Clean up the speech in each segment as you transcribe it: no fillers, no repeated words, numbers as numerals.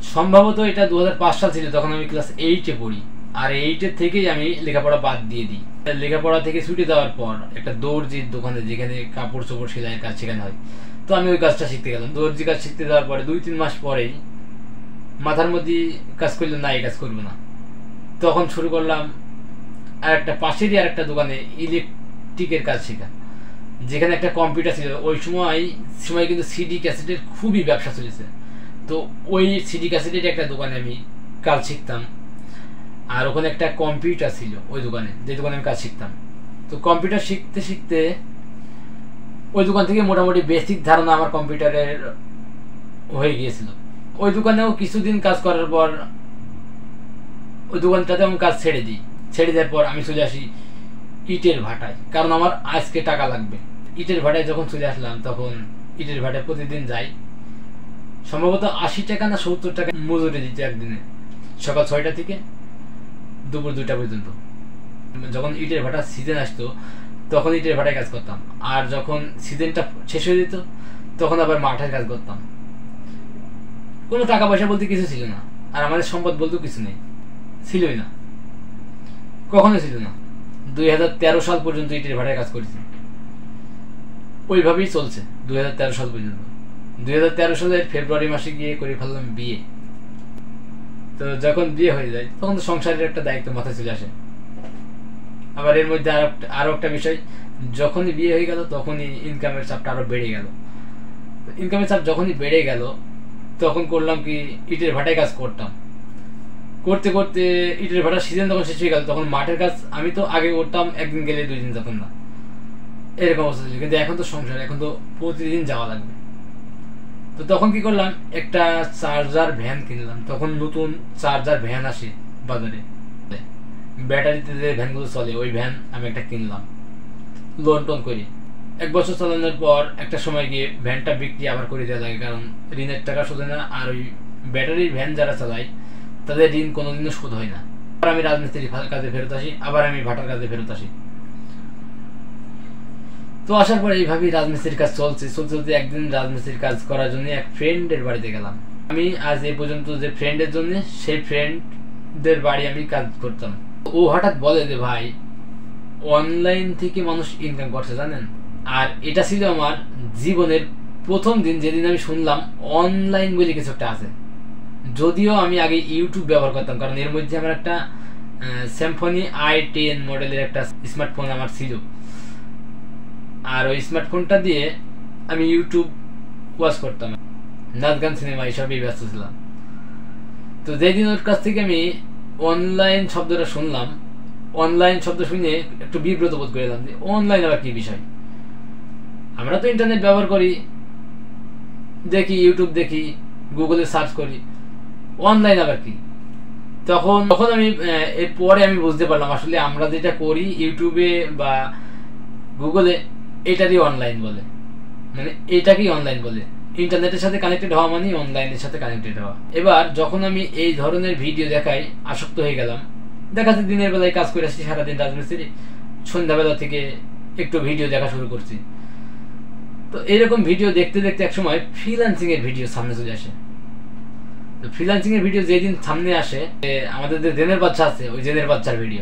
সম্ভবত এটা 2005 সাল ছিল, তখন আমি ক্লাস 8-এ পড়ি। আর 8-এর থেকেই আমি লেখাপড়া বাদ দিয়ে দিই। লেখাপড়া থেকে ছুটি দেওয়ার পর একটা দর্জির দোকানে, যেখানে কাপড় চোপড় সেলাইয়ের কাজ শেখানো হয়, তো আমি ওই কাজটা শিখতে গেলাম। দর্জি কাজ শিখতে যাওয়ার পরে 2-3 মাস পরেই মাথার মধ্যে কাজ করলে না, এই কাজ করবো না। তখন শুরু করলাম আর একটা পাশেরই আর একটা দোকানে ইলেকট্রিকের কাজ শেখা, যেখানে একটা কম্পিউটার ছিল। ওই সময় কিন্তু সিডি ক্যাসেটের খুবই ব্যবসা চলেছে। তো ওই সিডি ক্যাসেটের একটা দোকানে আমি কাজ শিখতাম। আর ওখানে একটা কম্পিউটার ছিল ওই দোকানে, যে দোকানে আমি কাজ শিখতাম। তো কম্পিউটার শিখতে শিখতে ওই দোকান থেকে মোটামুটি বেসিক ধারণা আমার কম্পিউটারের হয়ে গিয়েছিল। ওই দোকানেও কিছুদিন কাজ করার পর ওই দোকানটাতে আমি কাজ ছেড়ে দিই। ছেড়ে দেওয়ার পর আমি চলে আসি ইটের ভাটায়, কারণ আমার আজকে টাকা লাগবে। ইটের ভাটায় যখন চলে আসলাম, তখন ইটের ভাটায় প্রতিদিন যাই। সম্ভবত 80 টাকা না 70 টাকা মজুরি দিতে একদিনে, সকাল 6টা থেকে দুপুর 2টা পর্যন্ত। যখন ইটের ভাটার সিজন আসতো, তখন ইটের ভাটায় কাজ করতাম। আর যখন সিজনটা শেষ হয়ে যেত, তখন আবার মাঠের কাজ করতাম। কোনো টাকা পয়সা বলতে কিছু ছিল না, আর আমাদের সম্পদ বলতেও কিছু নেই, ছিলই না, কখনোই ছিল না। 2013 সাল পর্যন্ত ইটের ভাটায় কাজ করেছি, ওইভাবেই চলছে 2013 সাল পর্যন্ত। 2013 সালের ফেব্রুয়ারি মাসে গিয়ে করে ফেললাম বিয়ে। তো যখন বিয়ে হয়ে যায়, তখন তো সংসারের একটা দায়িত্ব মাথায় চলে আসে। আবার এর মধ্যে আরো একটা বিষয়, যখনই বিয়ে হয়ে গেল, তখনই ইনকামের চাপটা আরো বেড়ে গেল। ইনকামের চাপ যখনই বেড়ে গেল, তখন করলাম কি, ইটের ভাটায় কাজ করতাম। করতে করতে ইটের ভাটার সিজন যখন শেষ হয়ে গেল, তখন মাঠের কাজ আমি তো আগে করতাম, একদিন গেলে 2 দিন যেতাম না, এরকম অবস্থা ছিল। কিন্তু এখন তো সংসার, এখন তো প্রতিদিন যাওয়া লাগবে। তো তখন কি করলাম, একটা চার্জার ভ্যান কিনলাম। তখন নতুন চার্জার ভ্যান আসে বাজারে, ব্যাটারিতে যে ভ্যানগুলো চলে, ওই ভ্যান আমি একটা কিনলাম লোন টোন করি। 1 বছর চালানোর পর একটা সময় গিয়ে ভ্যানটা বিক্রি আবার করে দেওয়া লাগে, কারণ ঋণের টাকা শোধে না। আর ওই ব্যাটারির ভ্যান যারা চালায়, তাদের ঋণ কোনোদিনও শোধ হয় না। আবার আমি রাজমিস্ত্রির কাজে ফেরত আসি, আবার আমি ভাটার কাজে ফেরত আসি। তো আসার পর এইভাবেই রাজমিস্ত্রির কাজ চলছে চলতে একদিন রাজমিস্ত্রির কাজ করার জন্য এক ফ্রেন্ডের বাড়িতে গেলাম। আমি আজ এই পর্যন্ত যে ফ্রেন্ডের জন্য, সেই ফ্রেন্ডদের বাড়ি আমি কাজ করতাম। ও হঠাৎ বলে যে, ভাই, অনলাইন থেকে মানুষ ইনকাম করছে জানেন। আর এটা ছিল আমার জীবনের প্রথম দিন, যেদিন আমি শুনলাম অনলাইন বলে কিছু একটা আছে। যদিও আমি আগে ইউটিউব ব্যবহার করতাম, কারণ এর মধ্যে আমার একটা স্যামসং i10 মডেলের একটা স্মার্টফোন আমার ছিল। আর ওই স্মার্টফোনটা দিয়ে আমি ইউটিউব ওয়াচ করতাম, নাচ গান সিনেমা এইসবই ব্যস্ত ছিলাম। তো যেদিন ওর কাছ থেকে আমি অনলাইন শব্দটা শুনলাম, অনলাইন শব্দ শুনে একটু বিব্রত বোধ করে এলাম যে অনলাইন আবার কি বিষয়। আমরা তো ইন্টারনেট ব্যবহার করি, দেখি ইউটিউব, দেখি গুগলে সার্চ করি, অনলাইন আবার কি। তখন আমি এরপরে আমি বুঝতে পারলাম, আসলে আমরা যেটা করি ইউটিউবে বা গুগলে, এটারই অনলাইন বলে, মানে এটাকেই অনলাইন বলে। ইন্টারনেটের সাথে কানেক্টেড হওয়া মানে অনলাইনের সাথে কানেক্টেড হওয়া। এবার যখন আমি এই ধরনের ভিডিও দেখাই আসক্ত হয়ে গেলাম, দেখাচ্ছি দিনের বেলায় কাজ করে আসছি সারাদিন রাজমিস্ত্রি, সন্ধ্যাবেলা থেকে একটু ভিডিও দেখা শুরু করছি। তো এরকম ভিডিও দেখতে দেখতে একসময় ফ্রিল্যান্সিং এর ভিডিও সামনে চলে আসে। তো ফ্রিল্যান্সিং এর ভিডিও যেদিন সামনে আসে, আমাদের যে জেনের বাচ্চা আছে, ওই জেনের বাচ্চার ভিডিও।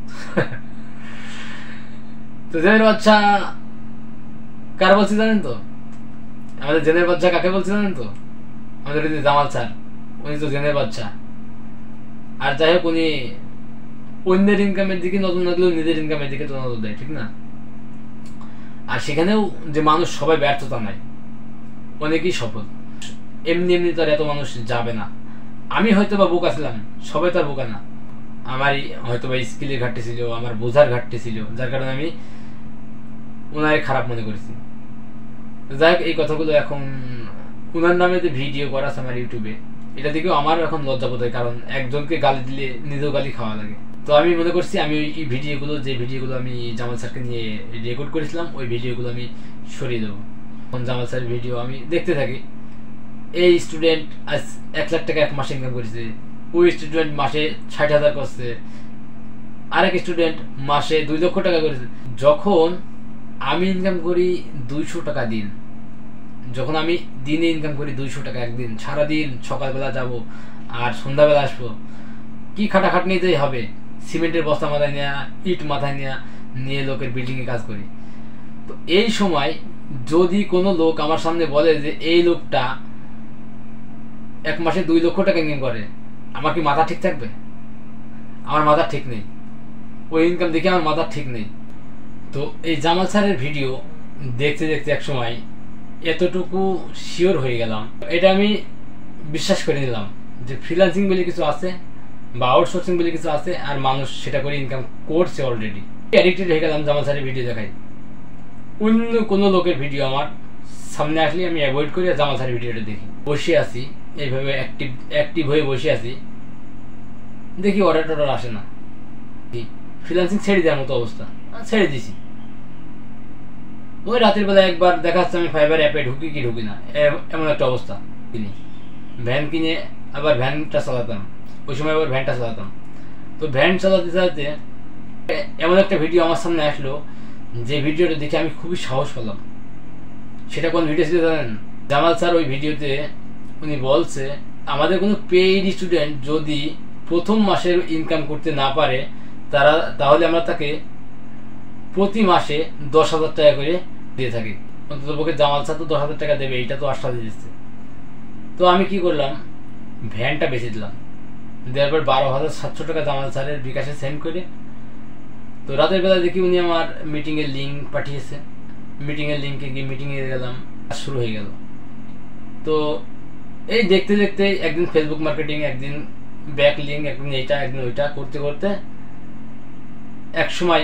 তো জেনের বাচ্চা কার বলছি জানেন তো? আমাদের জেনের বাচ্চা কাকে বলছি জানেন তো? আমাদের জামাল স্যার, উনি তো জেনের বাচ্চা। আর যাই হোক, উনি অন্যের ইনকামের দিকে নজর না দিলেও নিজের ইনকামের দিকে তো নজর দেয়, ঠিক না? আর সেখানেও যে মানুষ সবাই ব্যর্থতা নাই, অনেকেই সফল। এমনি এমনি তো আর এত মানুষ যাবে না। আমি হয়তো বা বোকা ছিলাম, সবাই তো আর বোকা না। আমারই হয়তো বা স্কিলের ঘাটতি ছিল, আমার বোঝার ঘাটতি ছিল, যার কারণে আমি ওনারে খারাপ মনে করেছি। যাই হোক, এই কথাগুলো এখন ওনার নামে যে ভিডিও করা আছে আমার ইউটিউবে, এটা থেকেও আমার এখন লজ্জাবোধ হয়, কারণ একজনকে গালি দিলে নিজেও গালি খাওয়া লাগে। তো আমি মনে করছি আমি ওই ভিডিওগুলো, যে ভিডিওগুলো আমি জামাল স্যারকে নিয়ে রেকর্ড করেছিলাম, ওই ভিডিওগুলো আমি সরিয়ে দেবো। এখন জামাল স্যারের ভিডিও আমি দেখতে থাকি। এই স্টুডেন্ট আজ 1 লাখ টাকা এক মাসে ইনকাম করেছে, ওই স্টুডেন্ট মাসে 60,000 করছে, আরেক স্টুডেন্ট মাসে 2 লক্ষ টাকা করেছে। যখন আমি ইনকাম করি 200 টাকা দিন, যখন আমি দিনে ইনকাম করি 200 টাকা একদিন, সারাদিন সকালবেলা যাব আর সন্ধ্যাবেলা আসবো, কি খাটাখাটনিতেই হবে, সিমেন্টের বস্তা মাথায় নেওয়া, ইট মাথায় নিয়ে লোকের বিল্ডিংয়ে কাজ করি। তো এই সময় যদি কোনো লোক আমার সামনে বলে যে এই লোকটা 1 মাসে 2 লক্ষ টাকা ইনকাম করে, আমার কি মাথা ঠিক থাকবে? আমার মাথা ঠিক নেই, ওই ইনকাম দেখে আমার মাথা ঠিক নেই। তো এই জামাল স্যারের ভিডিও দেখতে দেখতে এক সময় এতটুকু শিওর হয়ে গেলাম, এটা আমি বিশ্বাস করে নিলাম যে ফ্রিল্যান্সিং বলে কিছু আছে বা আউটসোর্সিং বলে কিছু আছে, আর মানুষ সেটা করে ইনকাম করছে অলরেডি। অ্যাডিক্টেড হয়ে গেলাম জামাল স্যারের ভিডিও দেখাই। অন্য কোনো লোকের ভিডিও আমার সামনে আসলে আমি অ্যাভয়েড করি, আর জামাল স্যারের ভিডিওটা দেখি। বসে আছি এইভাবে অ্যাক্টিভ হয়ে বসে আছি, দেখি অর্ডার টর্ডার আসে না, ফ্রিল্যান্সিং ছেড়ে দেওয়ার মতো অবস্থা, ছেড়ে দিছি। ওই রাতের বেলা একবার দেখা যাচ্ছে আমি ফাইবার অ্যাপে ঢুকি কি ঢুকি না, এমন একটা অবস্থা। কিনি ভ্যান কিনে আবার ভ্যানটা চালাতাম, ওই সময় আবার ভ্যানটা চালাতাম। তো ভ্যান চালাতে চালাতে এমন একটা ভিডিও আমার সামনে আসলো, যে ভিডিওটা দেখে আমি খুবই সাহস পেলাম। সেটা কোন ভিডিও ছিল জানেন? জামাল স্যার ওই ভিডিওতে উনি বলছে আমাদের কোনো পেইড স্টুডেন্ট যদি প্রথম মাসের ইনকাম করতে না পারে তাহলে আমরা তাকে প্রতি মাসে 10,000 টাকা করে দিয়ে থাকি। অন্ততপক্ষে জামাল স্যার তো 10,000 টাকা দেবে, এইটা তো আশ্বাস দিচ্ছে। তো আমি কি করলাম, ভ্যানটা বেচে দিলাম, দেওয়ার পর 12,700 টাকা জামাল স্যারের বিকাশে সেন্ড করে। তো রাতের বেলা দেখি উনি আমার মিটিংয়ের লিঙ্ক পাঠিয়েছে, মিটিংয়ের লিঙ্কে গিয়ে মিটিংয়ে গেলাম, শুরু হয়ে গেল। তো এই দেখতে দেখতে একদিন ফেসবুক মার্কেটিং, একদিন ব্যাক লিঙ্ক, একদিন এইটা একদিন ওইটা করতে করতে এক সময়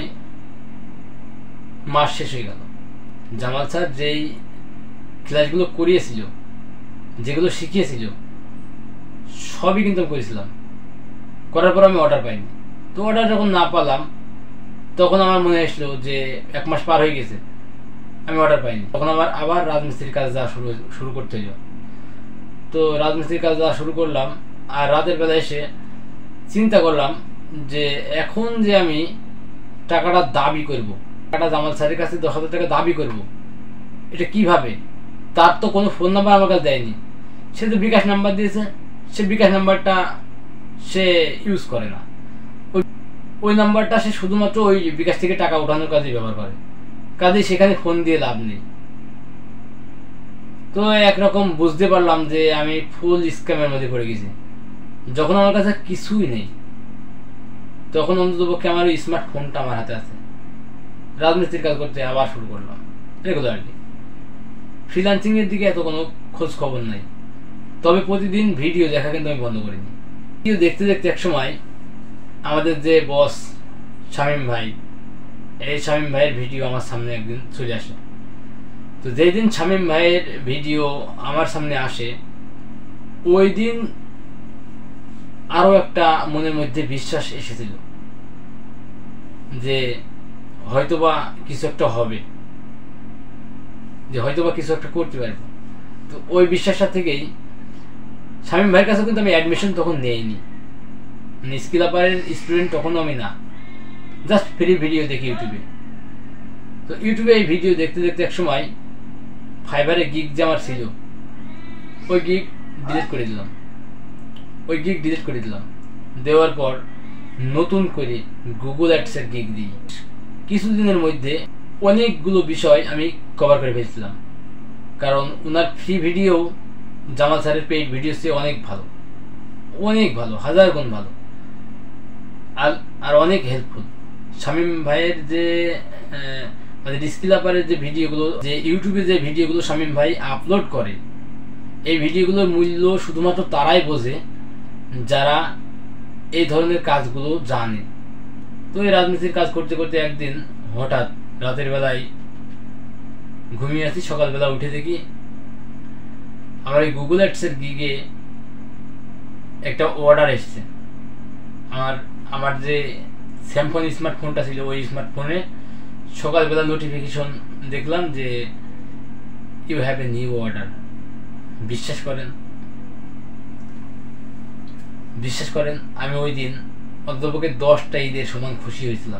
মাস শেষ হয়ে গেল। জামাল স্যার যেই ক্লাসগুলো করিয়েছিল, যেগুলো শিখিয়েছিল, সবই কিন্তু আমি করেছিলাম। করার পর আমি অর্ডার পাইনি। তো অর্ডার যখন না পেলাম তখন আমার মনে আসলো যে 1 মাস পার হয়ে গেছে, আমি অর্ডার পাইনি। তখন আমার আবার রাজমিস্ত্রির কাজ যাওয়া শুরু করতে হলো। তো রাজমিস্ত্রির কাজ যাওয়া শুরু করলাম, আর রাতের বেলা এসে চিন্তা করলাম যে এখন যে আমি টাকাটা দাবি করব, টাকাটা জামাল স্যারের কাছে 10,000 টাকা দাবি করব, এটা কিভাবে? তার তো কোনো ফোন নাম্বার আমার কাছে দেয়নি, সে তো বিকাশ নাম্বার দিয়েছে, সে বিকাশ নাম্বারটা সে ইউজ করে না, ওই নাম্বারটা সে শুধুমাত্র ওই বিকাশ থেকে টাকা ওঠানোর কাজে ব্যবহার করে, কাজে সেখানে ফোন দিয়ে লাভ নেই। তো একরকম বুঝতে পারলাম যে আমি ফুল স্ক্যামের মধ্যে পড়ে গেছি। যখন আমার কাছে কিছুই নেই তখন অন্ততপক্ষে আমার ওই স্মার্টফোনটা আমার হাতে আছে, রাজমিস্ত্রির কাজ করতে আবার শুরু করলাম রেগুলারলি। ফ্রিল্যান্সিং এর দিকে এত কোনো খোঁজ খবর নাই, তবে প্রতিদিন ভিডিও দেখা কিন্তু আমি বন্ধ করিনি। ভিডিও দেখতে দেখতে এক সময় আমাদের যে বস শামীম ভাই, এই শামীম ভাইয়ের ভিডিও আমার সামনে একদিন চলে আসে। তো যেই দিন শামীম ভাইয়ের ভিডিও আমার সামনে আসে, ওই দিন আরো একটা মনের মধ্যে বিশ্বাস এসেছিল যে হয়তোবা কিছু একটা হবে, যে হয়তোবা কিছু একটা করতে পারবো। তো ওই বিশ্বাসটা থেকেই শামীম ভাইয়ের কাছে কিন্তু আমি অ্যাডমিশন তখন নেইনি, স্কিল আপারের স্টুডেন্ট তখনও আমি না, জাস্ট ফ্রি ভিডিও দেখি ইউটিউবে। তো ইউটিউবে এই ভিডিও দেখতে দেখতে এক সময় ফাইবারে গিগ যে আমার ছিল, ওই গিগ ডিলিট করে দিলাম। দেওয়ার পর নতুন করে গুগল অ্যাডসের গিগ দিই। কিছুদিনের মধ্যে অনেকগুলো বিষয় আমি কভার করে ফেলছিলাম, কারণ ওনার ফ্রি ভিডিও জামাল স্যারের পেইড ভিডিও চেয়ে অনেক ভালো, 1000 গুণ ভালো, আর অনেক হেল্পফুল। শামীম ভাইয়ের যে মানে স্কিল আপারের যে ভিডিওগুলো, যে ইউটিউবে যে ভিডিওগুলো শামীম ভাই আপলোড করে, এই ভিডিওগুলোর মূল্য শুধুমাত্র তারাই বোঝে যারা এই ধরনের কাজগুলো জানে। তো এই রাজনীতির কাজ করতে করতে একদিন হঠাৎ রাতের বেলায় ঘুমিয়ে আছি, সকালবেলা উঠে দেখি আমার এই গুগল অ্যাডসের গিগে একটা অর্ডার এসছে। আমার যে স্যামসাং স্মার্টফোনটা ছিল, ওই স্মার্টফোনে সকালবেলা নোটিফিকেশন দেখলাম যে you have a new order. বিশ্বাস করেন আমি ওই দিন অন্ততপক্ষে 10টা ঈদের সমান খুশি হয়েছিলাম,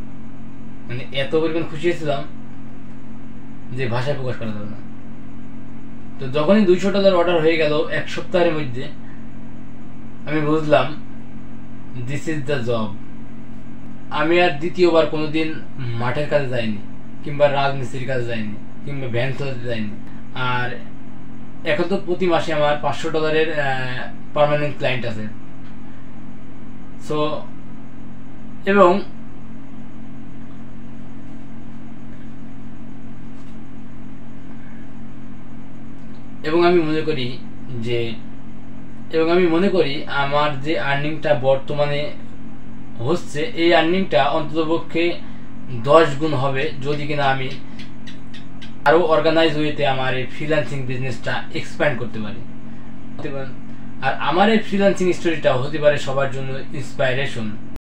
মানে এত পরিমাণ খুশি হয়েছিলাম যে ভাষায় প্রকাশ করা যাবে না। তো যখনই $200 অর্ডার হয়ে গেল এক সপ্তাহের মধ্যে, আমি বুঝলাম দিস ইজ দ্য জব। আমি আর দ্বিতীয়বার কোনোদিন মাঠের কাজে যাইনি, কিংবা রাজমিস্ত্রির কাজে যাইনি, কিংবা ভ্যান চালাতে যাইনি। আর এখন তো প্রতি মাসে আমার $500 পার্মানেন্ট ক্লায়েন্ট আছে। সো এবং আমি মনে করি আমার যে আর্নিংটা বর্তমানে হচ্ছে, এই আর্নিংটা অন্ততপক্ষে 10 গুণ হবে যদি কিনা আমি আরো অর্গানাইজ ওয়েতে আমার এই ফ্রিল্যান্সিং বিজনেসটা এক্সপ্যান্ড করতে পারি। আর আমার এই ফ্রিল্যান্সিং স্টোরিটা হতে পারে সবার জন্য ইন্সপাইরেশন।